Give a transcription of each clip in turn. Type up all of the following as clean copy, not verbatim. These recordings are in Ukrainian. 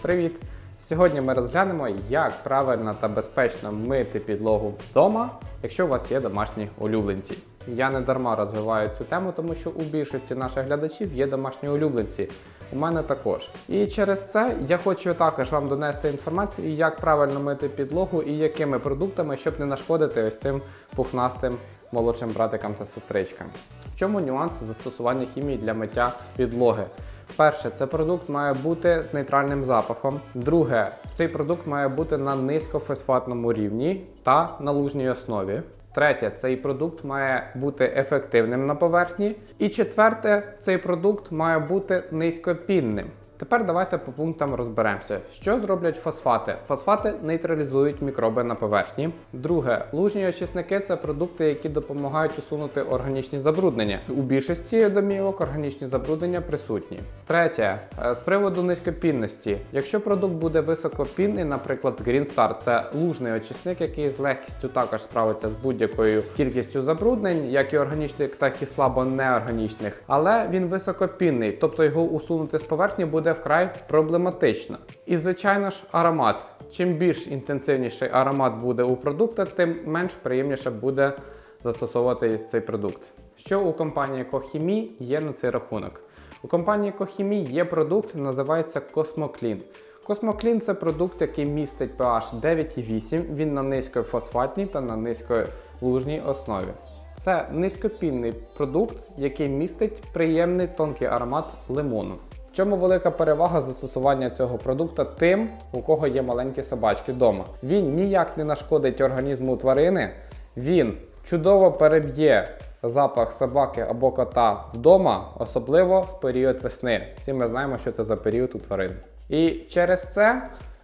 Привіт! Сьогодні ми розглянемо, як правильно та безпечно мити підлогу вдома, якщо у вас є домашні улюбленці. Я не дарма розвиваю цю тему, тому що у більшості наших глядачів є домашні улюбленці. У мене також. І через це я хочу також вам донести інформацію, як правильно мити підлогу і якими продуктами, щоб не нашкодити ось цим пухнастим молодшим братикам та сестричкам. В чому нюанс застосування хімії для миття підлоги? Перше, цей продукт має бути з нейтральним запахом. Друге, цей продукт має бути на низькофосфатному рівні та на лужній основі. Третє, цей продукт має бути ефективним на поверхні. І четверте, цей продукт має бути низькопінним. Тепер давайте по пунктам розберемося. Що зроблять фосфати? Фосфати нейтралізують мікроби на поверхні. Друге, лужні очисники – це продукти, які допомагають усунути органічні забруднення. У більшості домівок органічні забруднення присутні. Третє, з приводу низькопінності. Якщо продукт буде високопінний, наприклад, Green Star – це лужний очисник, який з легкістю також справиться з будь-якою кількістю забруднень, як і органічних, так і слабо неорганічних. Але він високопінний, тобто його усунути з поверхні буде вкрай проблематично. І, звичайно ж, аромат. Чим більш інтенсивніший аромат буде у продукта, тим менш приємніше буде застосовувати цей продукт. Що у компанії Ecochem є на цей рахунок? У компанії Ecochem є продукт, називається CosmoClean. CosmoClean – це продукт, який містить pH 9,8, він на низькофосфатній та на низьколужній основі. Це низькопінний продукт, який містить приємний тонкий аромат лимону. В чому велика перевага застосування цього продукту тим, у кого є маленькі собачки вдома? Він ніяк не нашкодить організму тварини, він чудово переб'є запах собаки або кота вдома, особливо в період весни. Всі ми знаємо, що це за період у тварин. І через це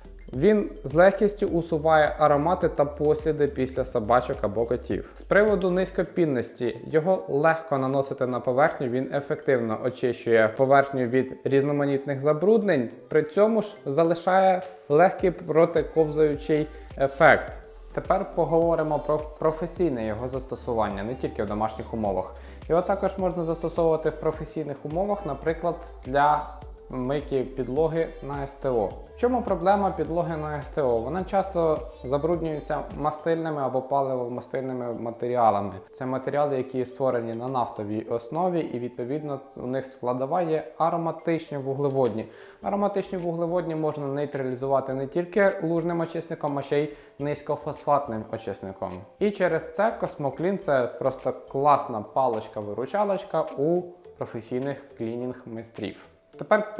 він з легкістю усуває аромати та посліди після собачок або котів. З приводу низькопінності, його легко наносити на поверхню, він ефективно очищує поверхню від різноманітних забруднень, при цьому ж залишає легкий протиковзаючий ефект. Тепер поговоримо про професійне його застосування, не тільки в домашніх умовах. Його також можна застосовувати в професійних умовах, наприклад, для мийки підлоги на СТО. В чому проблема підлоги на СТО? Вона часто забруднюється мастильними або паливомастильними матеріалами. Це матеріали, які створені на нафтовій основі, і відповідно у них складова є ароматичні вуглеводні. Ароматичні вуглеводні можна нейтралізувати не тільки лужним очисником, а ще й низькофосфатним очисником. І через це CosmoClean – це просто класна паличка-виручалочка у професійних клінінг-майстрів. Тепер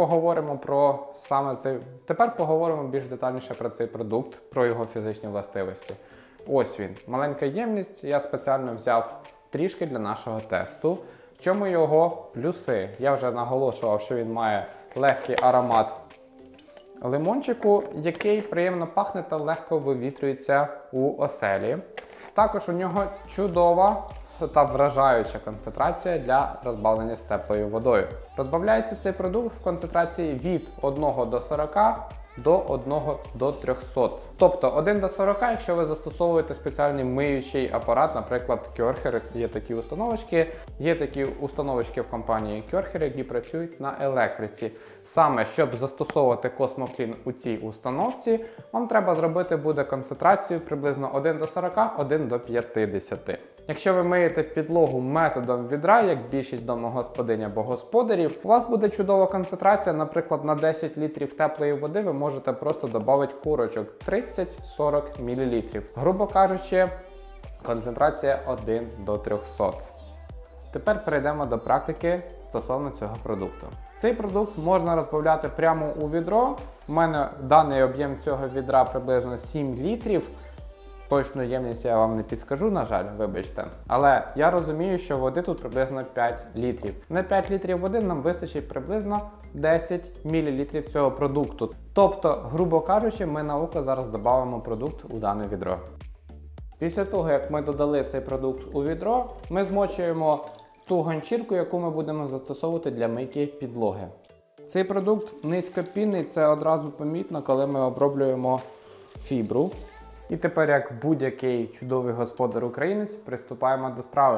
поговоримо більш детальніше про цей продукт, про його фізичні властивості. Ось він, маленька ємність, я спеціально взяв трішки для нашого тесту. В чому його плюси? Я вже наголошував, що він має легкий аромат лимончику, який приємно пахне та легко вивітрюється у оселі. Також у нього чудова та вражаюча концентрація для розбавлення з теплою водою. Розбавляється цей продукт в концентрації від 1 до 40 до 1 до 300. Тобто 1 до 40, якщо ви застосовуєте спеціальний миючий апарат, наприклад, Кьорхер, є такі установочки в компанії Кьорхер, які працюють на електриці. Саме, щоб застосовувати CosmoClean у цій установці, вам треба зробити буде концентрацію приблизно 1 до 40, 1 до 50. Якщо ви миєте підлогу методом відра, як більшість домогосподинь або господарів, у вас буде чудова концентрація, наприклад, на 10 літрів теплої води ви можете просто додати курочок 30-40 мл. Грубо кажучи, концентрація 1 до 300. Тепер перейдемо до практики стосовно цього продукту. Цей продукт можна розбавляти прямо у відро. У мене даний об'єм цього відра приблизно 7 літрів. Точну ємність я вам не підскажу, на жаль, вибачте. Але я розумію, що води тут приблизно 5 літрів. На 5 літрів води нам вистачить приблизно 10 мл цього продукту. Тобто, грубо кажучи, ми на око зараз додамо продукт у дане відро. Після того, як ми додали цей продукт у відро, ми змочуємо ту ганчірку, яку ми будемо застосовувати для мийки підлоги. Цей продукт низькопінний, це одразу помітно, коли ми оброблюємо фібру. І тепер, як будь-який чудовий господар-українець, приступаємо до справи.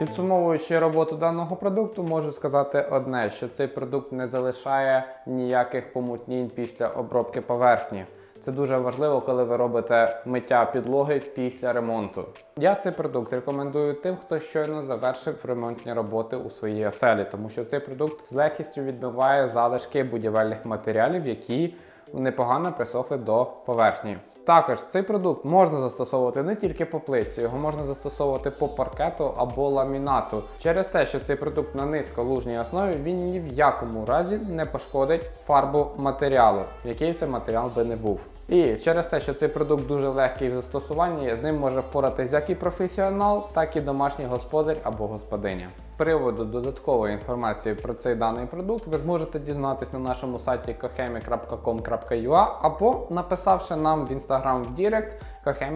Підсумовуючи роботу даного продукту, можу сказати одне, що цей продукт не залишає ніяких помутнінь після обробки поверхні. Це дуже важливо, коли ви робите миття підлоги після ремонту. Я цей продукт рекомендую тим, хто щойно завершив ремонтні роботи у своїй оселі, тому що цей продукт з легкістю відмиває залишки будівельних матеріалів, які непогано присохли до поверхні. Також цей продукт можна застосовувати не тільки по плитці, його можна застосовувати по паркету або ламінату. Через те, що цей продукт на низьколужній основі, він ні в якому разі не пошкодить фарбу матеріалу, який цей матеріал би не був. І через те, що цей продукт дуже легкий в застосуванні, з ним може впоратись як і професіонал, так і домашній господар або господиня. З приводу додаткової інформації про цей даний продукт ви зможете дізнатись на нашому сайті kohemi.com.ua або написавши нам в Instagram в Direct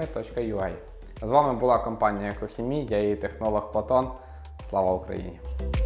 kohemi.ua. З вами була компанія Kohemi, я її технолог Платон. Слава Україні!